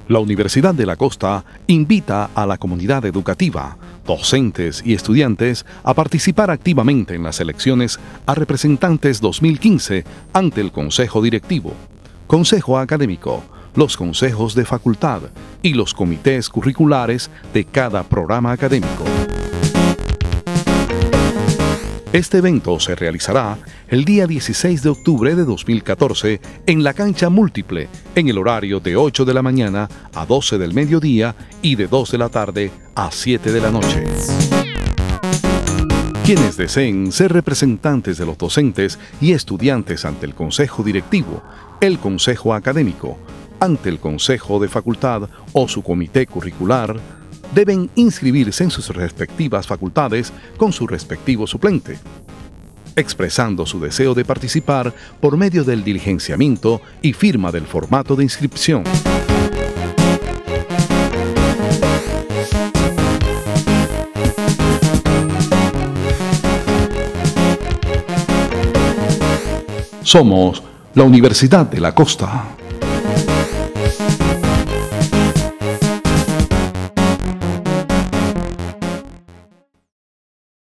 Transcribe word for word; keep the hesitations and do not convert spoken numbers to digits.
La Universidad de la Costa invita a la comunidad educativa, docentes y estudiantes a participar activamente en las elecciones a representantes dos mil quince ante el Consejo Directivo, Consejo Académico, los consejos de facultad y los comités curriculares de cada programa académico. Este evento se realizará el día dieciséis de octubre de dos mil catorce en la cancha múltiple, en el horario de ocho de la mañana a doce del mediodía y de dos de la tarde a siete de la noche. Quienes deseen ser representantes de los docentes y estudiantes ante el Consejo Directivo, el Consejo Académico, ante el Consejo de Facultad o su comité curricular, deben inscribirse en sus respectivas facultades con su respectivo suplente, expresando su deseo de participar por medio del diligenciamiento y firma del formato de inscripción. Somos la Universidad de la Costa.